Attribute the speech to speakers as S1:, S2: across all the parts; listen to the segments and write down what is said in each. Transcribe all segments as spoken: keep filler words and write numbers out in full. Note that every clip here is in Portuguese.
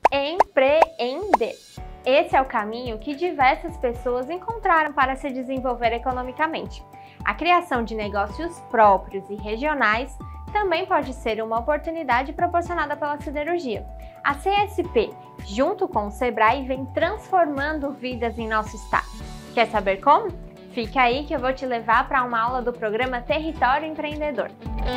S1: Empreender. Esse é o caminho que diversas pessoas encontraram para se desenvolver economicamente. A criação de negócios próprios e regionais também pode ser uma oportunidade proporcionada pela siderurgia. A C S P, junto com o Sebrae, vem transformando vidas em nosso estado. Quer saber como? Fica aí que eu vou te levar para uma aula do programa Território Empreendedor.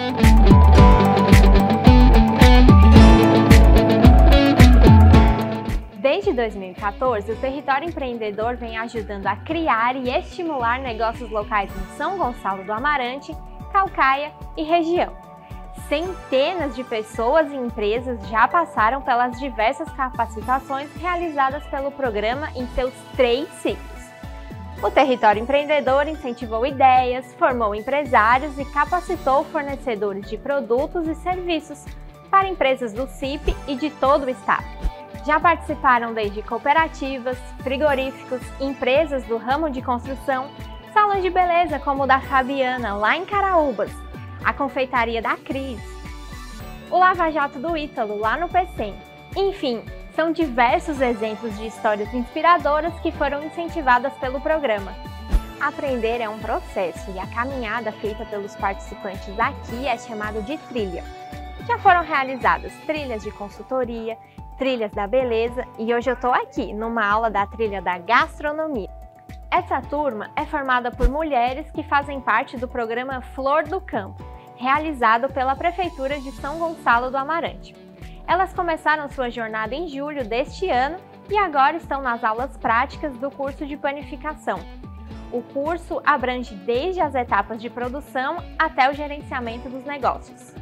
S1: Desde dois mil e quatorze, o Território Empreendedor vem ajudando a criar e estimular negócios locais em São Gonçalo do Amarante, Caucaia e região. Centenas de pessoas e empresas já passaram pelas diversas capacitações realizadas pelo programa em seus três ciclos. O Território Empreendedor incentivou ideias, formou empresários e capacitou fornecedores de produtos e serviços para empresas do C I P e de todo o estado. Já participaram desde cooperativas, frigoríficos, empresas do ramo de construção, salões de beleza como o da Fabiana, lá em Caraúbas, a confeitaria da Cris, o Lava Jato do Ítalo, lá no Pecém. Enfim, são diversos exemplos de histórias inspiradoras que foram incentivadas pelo programa. Aprender é um processo e a caminhada feita pelos participantes aqui é chamada de trilha. Já foram realizadas trilhas de consultoria, trilhas da beleza e hoje eu estou aqui numa aula da trilha da gastronomia. Essa turma é formada por mulheres que fazem parte do programa Flor do Campo, realizado pela Prefeitura de São Gonçalo do Amarante. Elas começaram sua jornada em julho deste ano e agora estão nas aulas práticas do curso de panificação. O curso abrange desde as etapas de produção até o gerenciamento dos negócios.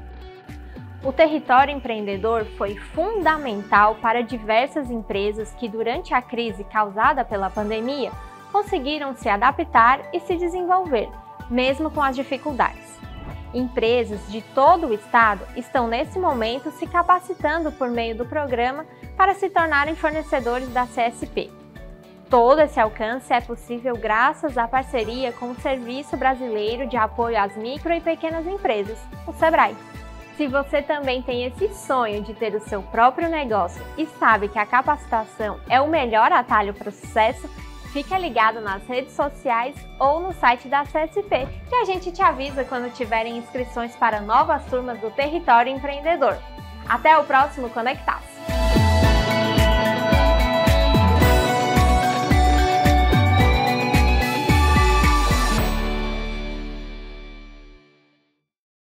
S1: O Território Empreendedor foi fundamental para diversas empresas que, durante a crise causada pela pandemia, conseguiram se adaptar e se desenvolver, mesmo com as dificuldades. Empresas de todo o estado estão nesse momento se capacitando por meio do programa para se tornarem fornecedores da C S P. Todo esse alcance é possível graças à parceria com o Serviço Brasileiro de Apoio às Micro e Pequenas Empresas, o Sebrae. Se você também tem esse sonho de ter o seu próprio negócio e sabe que a capacitação é o melhor atalho para o sucesso, fica ligado nas redes sociais ou no site da C S P, que a gente te avisa quando tiverem inscrições para novas turmas do Território Empreendedor. Até o próximo Conectar!